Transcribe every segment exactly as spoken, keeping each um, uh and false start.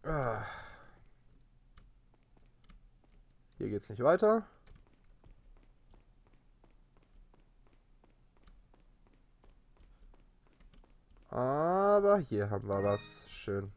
Ah. Hier geht's nicht weiter. Aber hier haben wir was. Schön.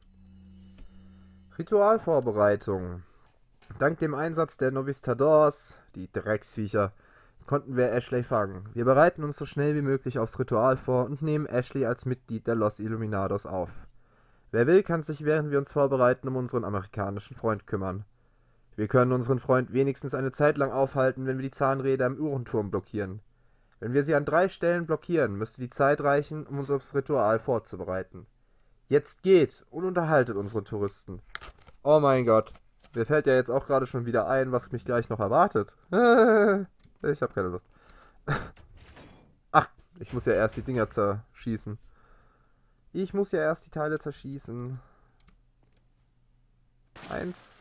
Ritualvorbereitung. Dank dem Einsatz der Novistadors, die Drecksviecher, konnten wir Ashley fangen. Wir bereiten uns so schnell wie möglich aufs Ritual vor und nehmen Ashley als Mitglied der Los Illuminados auf. Wer will, kann sich während wir uns vorbereiten um unseren amerikanischen Freund kümmern. Wir können unseren Freund wenigstens eine Zeit lang aufhalten, wenn wir die Zahnräder im Uhrenturm blockieren. Wenn wir sie an drei Stellen blockieren, müsste die Zeit reichen, um uns aufs Ritual vorzubereiten. Jetzt geht und unterhaltet unsere Touristen. Oh mein Gott. Mir fällt ja jetzt auch gerade schon wieder ein, was mich gleich noch erwartet. Ich habe keine Lust. Ach, ich muss ja erst die Dinger zerschießen. Ich muss ja erst die Teile zerschießen. Eins.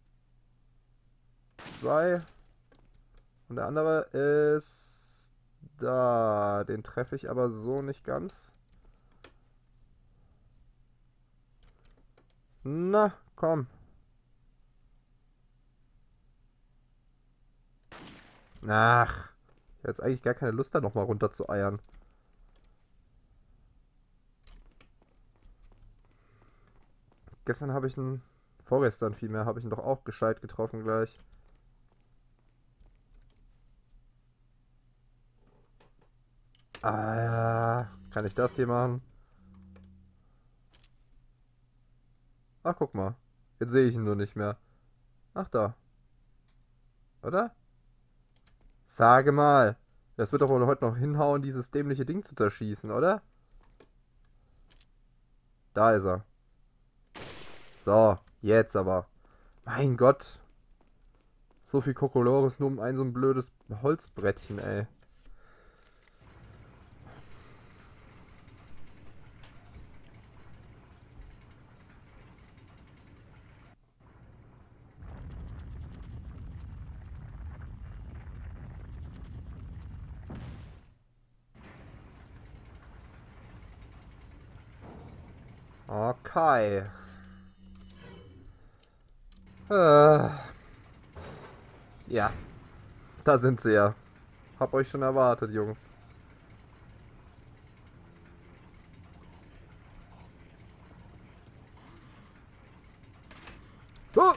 Zwei. Und der andere ist da. Den treffe ich aber so nicht ganz. Na, komm. Ach. Ich habe jetzt eigentlich gar keine Lust, da nochmal runter zu eiern. Gestern habe ich einen... Vorgestern vielmehr habe ich ihn doch auch gescheit getroffen gleich. Ah ja. Kann ich das hier machen? Ach, guck mal. Jetzt sehe ich ihn nur nicht mehr. Ach, da. Oder? Sage mal. Das wird doch wohl heute noch hinhauen, dieses dämliche Ding zu zerschießen, oder? Da ist er. So, jetzt aber. Mein Gott. So viel Kokolores nur um ein so ein blödes Holzbrettchen, ey. Okay. Äh, ja, da sind sie ja. Hab euch schon erwartet, Jungs. Oh!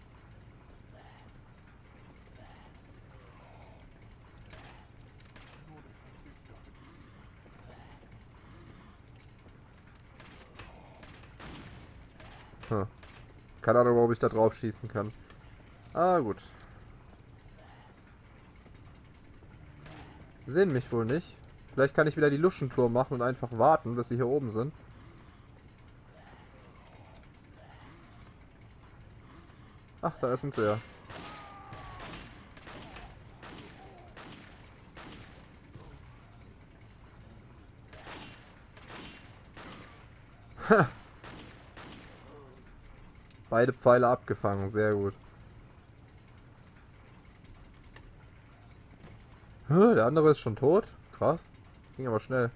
Hm. Keine Ahnung, warum ich da drauf schießen kann. Ah, gut. Sehen mich wohl nicht. Vielleicht kann ich wieder die Luschentour machen und einfach warten, bis sie hier oben sind. Ach, da sind sie ja. Beide Pfeile abgefangen, sehr gut. Hä, der andere ist schon tot? Krass. Ging aber schnell.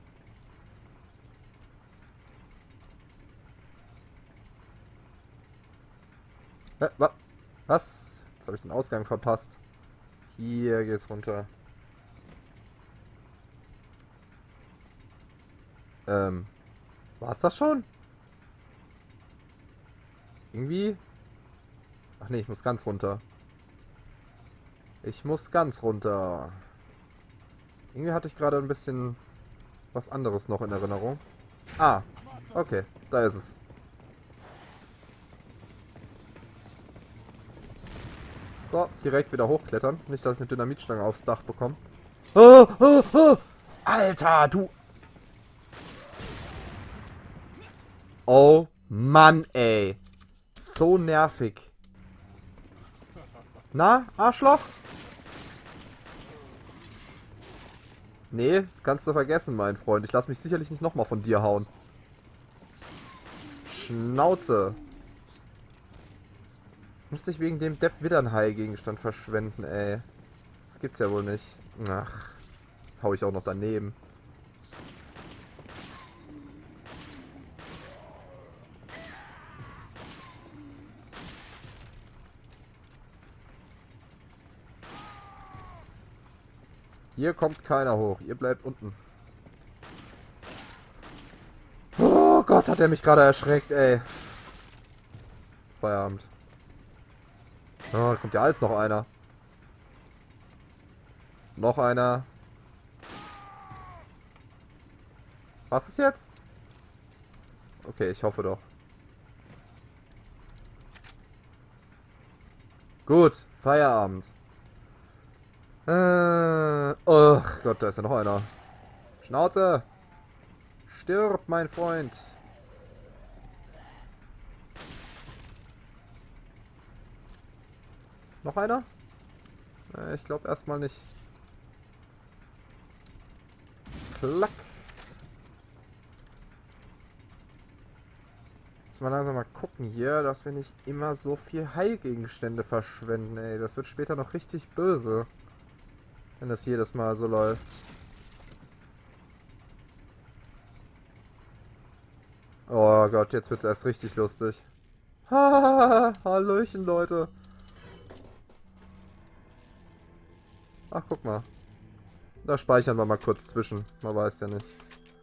Hä, wa was? Jetzt habe ich den Ausgang verpasst. Hier geht's runter. Ähm. War's das schon? Irgendwie? Ach nee, ich muss ganz runter. Ich muss ganz runter. Irgendwie hatte ich gerade ein bisschen was anderes noch in Erinnerung. Ah, okay, da ist es. So, direkt wieder hochklettern. Nicht, dass ich eine Dynamitstange aufs Dach bekomme. Oh, oh, oh. Alter, du... Oh Mann, ey. So nervig. Na, Arschloch? Nee, kannst du vergessen, mein Freund. Ich lasse mich sicherlich nicht nochmal von dir hauen. Schnauze. Musste ich wegen dem Depp wieder einen Heilgegenstand verschwenden, ey. Das gibt's ja wohl nicht. Ach, das hau ich auch noch daneben. Hier kommt keiner hoch. Ihr bleibt unten. Oh Gott, hat er mich gerade erschreckt, ey. Feierabend. Oh, da kommt ja alles noch einer. Noch einer. Was ist jetzt? Okay, ich hoffe doch. Gut, Feierabend. Äh, oh Gott, da ist ja noch einer. Schnauze! Stirb, mein Freund! Noch einer? Äh, ich glaube erstmal nicht. Klack! Jetzt mal langsam mal gucken hier, dass wir nicht immer so viel Heilgegenstände verschwenden, ey. Das wird später noch richtig böse. Wenn das jedes Mal so läuft. Oh Gott, jetzt wird's erst richtig lustig. Hahaha, Hallöchen, Leute. Ach, guck mal. Da speichern wir mal kurz zwischen. Man weiß ja nicht.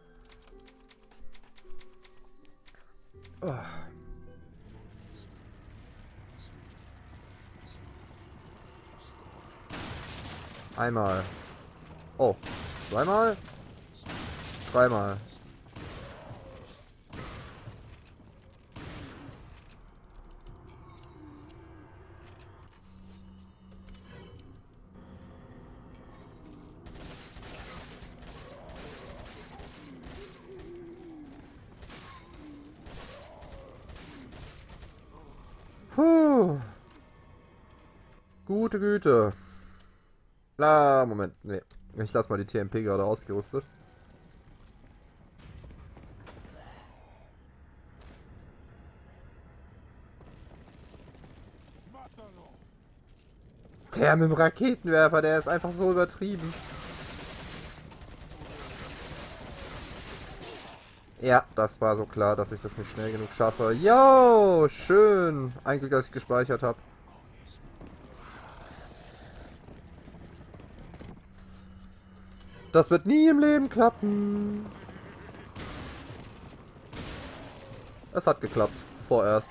Oh. Einmal. Oh. Zweimal? Dreimal. Puh. Gute Güte. Na, Moment. Nee. Ich lasse mal die T M P gerade ausgerüstet. Der mit dem Raketenwerfer, der ist einfach so übertrieben. Ja, das war so klar, dass ich das nicht schnell genug schaffe. Yo, schön. Ein Glück, dass ich gespeichert habe. Das wird nie im Leben klappen. Es hat geklappt. Vorerst.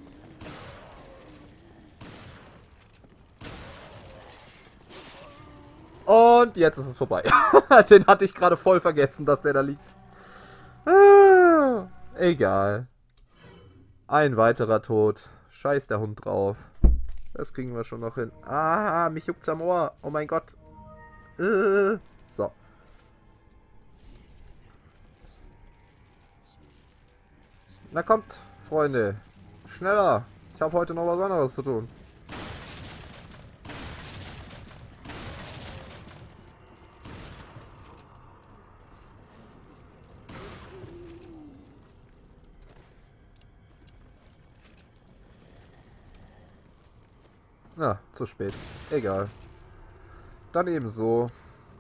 Und jetzt ist es vorbei. Den hatte ich gerade voll vergessen, dass der da liegt. Ah, egal. Ein weiterer Tod. Scheiß der Hund drauf. Das kriegen wir schon noch hin. Ah, mich juckt's am Ohr. Oh mein Gott. Äh, so. Na kommt, Freunde. Schneller. Ich habe heute noch was anderes zu tun. Na, zu spät. Egal. Dann ebenso.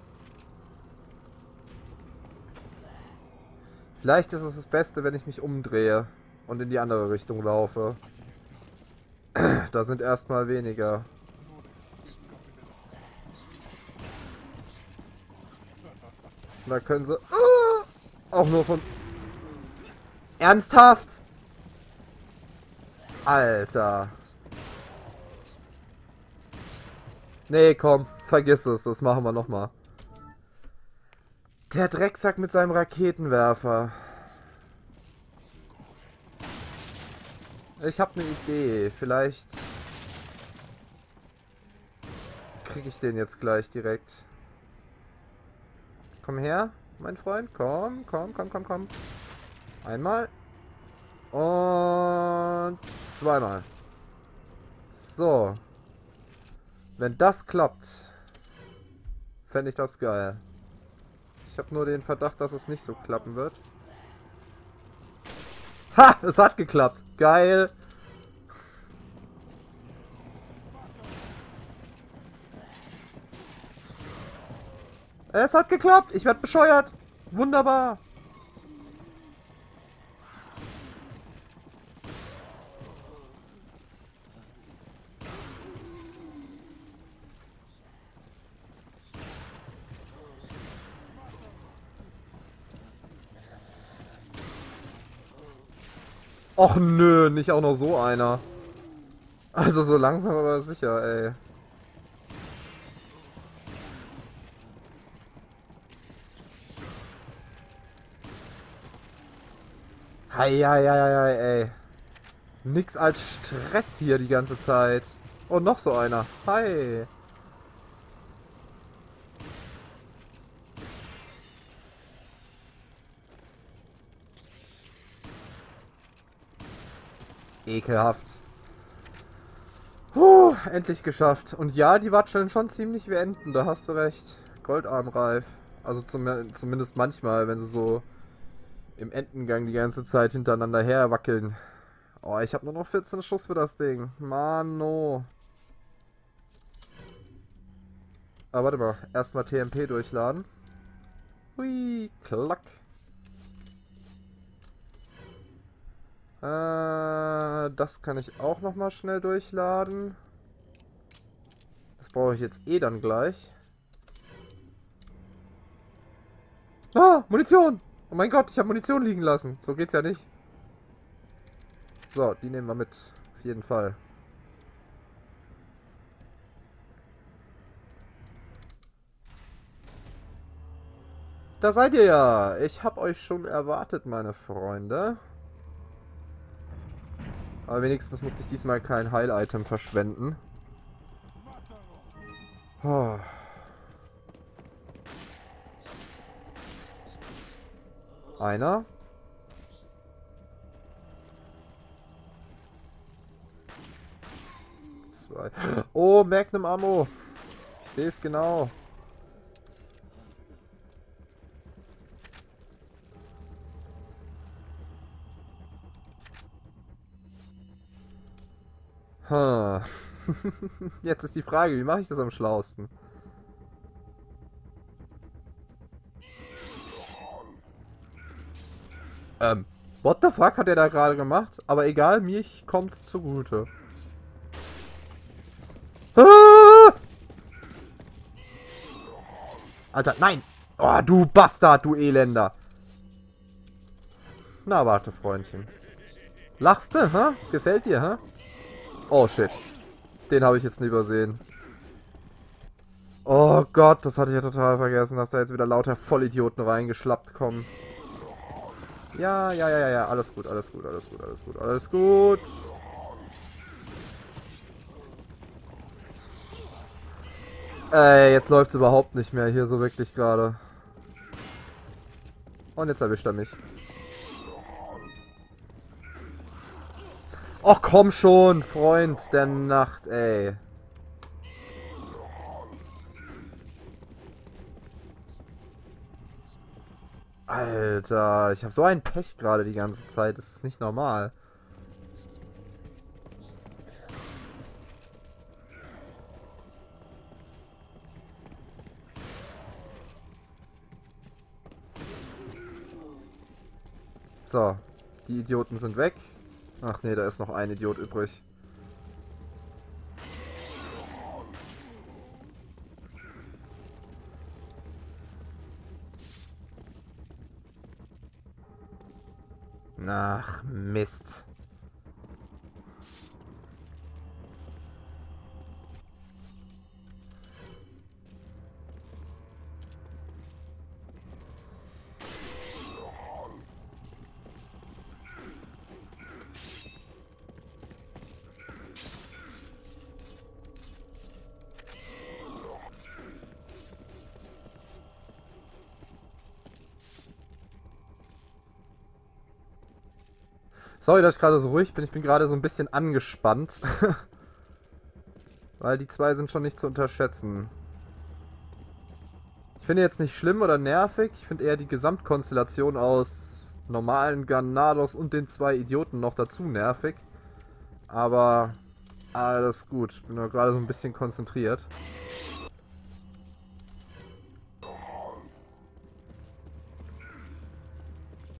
Vielleicht ist es das Beste, wenn ich mich umdrehe und in die andere Richtung laufe. Da sind erstmal weniger. Da können sie uh, auch nur von... Ernsthaft? Alter. Nee, komm, vergiss es, das machen wir nochmal. Der Drecksack mit seinem Raketenwerfer. Ich habe eine Idee. Vielleicht kriege ich den jetzt gleich direkt. Komm her, mein Freund. Komm, komm, komm, komm, komm. Einmal. Und zweimal. So. Wenn das klappt, fände ich das geil. Ich habe nur den Verdacht, dass es nicht so klappen wird. Ha! Es hat geklappt. Geil. Es hat geklappt. Ich werde bescheuert. Wunderbar. Och nö, nicht auch noch so einer. Also so langsam aber sicher, ey. Hei, hei, hei, hei, ey. Nix als Stress hier die ganze Zeit. Oh, noch so einer. Hi. Ekelhaft. Puh, endlich geschafft. Und ja, die watscheln schon ziemlich wie Enten, da hast du recht. Goldarmreif. Also zum, zumindest manchmal, wenn sie so im Entengang die ganze Zeit hintereinander her wackeln. Oh, ich habe nur noch vierzehn Schuss für das Ding. Mano. Aber warte mal, erstmal T M P durchladen. Hui, klack. Äh, das kann ich auch nochmal schnell durchladen. Das brauche ich jetzt eh dann gleich. Ah, Munition! Oh mein Gott, ich habe Munition liegen lassen. So geht's ja nicht. So, die nehmen wir mit. Auf jeden Fall. Da seid ihr ja. Ich habe euch schon erwartet, meine Freunde. Aber wenigstens musste ich diesmal kein Heil-Item verschwenden. Oh. Einer. Zwei. Oh, Magnum Ammo. Ich sehe es genau. Huh. Jetzt ist die Frage, wie mache ich das am schlausten? Ähm, what the fuck hat er da gerade gemacht? Aber egal, mir kommt's zugute. Ah! Alter, nein! Oh, du Bastard, du Elender! Na, warte, Freundchen. Lachst du, hä? Gefällt dir, hä? Oh, shit. Den habe ich jetzt nicht übersehen. Oh Gott, das hatte ich ja total vergessen, dass da jetzt wieder lauter Vollidioten reingeschlappt kommen. Ja, ja, ja, ja, ja, alles gut, alles gut, alles gut, alles gut, alles gut. Ey, jetzt läuft es überhaupt nicht mehr hier so wirklich gerade. Und jetzt erwischt er mich. Och, komm schon, Freund der Nacht, ey. Alter, ich habe so ein Pech gerade die ganze Zeit. Das ist nicht normal. So, die Idioten sind weg. Ach nee, da ist noch ein Idiot übrig. Ach, Mist. Sorry, dass ich gerade so ruhig bin. Ich bin gerade so ein bisschen angespannt. Weil die zwei sind schon nicht zu unterschätzen. Ich finde jetzt nicht schlimm oder nervig. Ich finde eher die Gesamtkonstellation aus normalen Ganados und den zwei Idioten noch dazu nervig. Aber alles gut. Ich bin nur gerade so ein bisschen konzentriert.